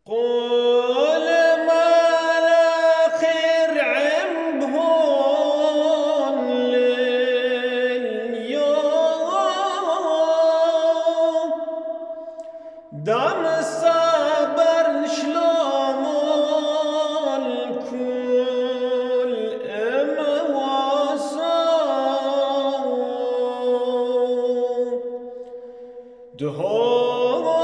قول ما الأخير عمبهن لليوم دام الصبر شلون الكل مواسو